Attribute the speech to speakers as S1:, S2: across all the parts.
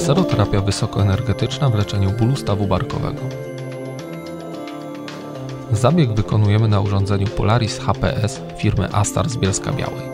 S1: Laseroterapia wysokoenergetyczna w leczeniu bólu stawu barkowego. Zabieg wykonujemy na urządzeniu Polaris HPS firmy Astar z Bielska-Białej.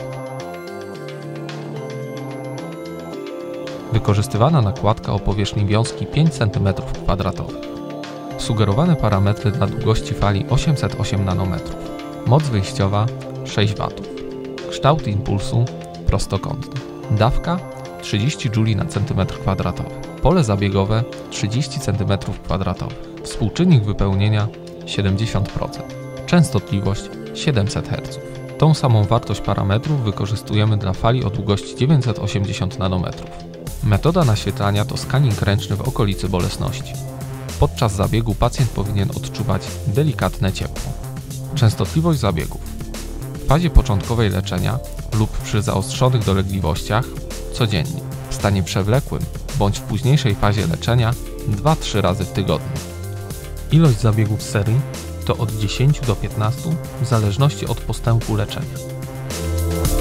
S1: Wykorzystywana nakładka o powierzchni wiązki 5 cm². Sugerowane parametry dla długości fali 808 nanometrów. Moc wyjściowa 6 W. Kształt impulsu prostokątny. Dawka 30 J na cm². Pole zabiegowe 30 cm². Współczynnik wypełnienia 70%. Częstotliwość 700 Hz. Tą samą wartość parametrów wykorzystujemy dla fali o długości 980 nanometrów. Metoda naświetlania to skaning ręczny w okolicy bolesności. Podczas zabiegu pacjent powinien odczuwać delikatne ciepło. Częstotliwość zabiegów. W fazie początkowej leczenia lub przy zaostrzonych dolegliwościach codziennie. W stanie przewlekłym bądź w późniejszej fazie leczenia 2-3 razy w tygodniu. Ilość zabiegów serii to od 10 do 15 w zależności od postępu leczenia.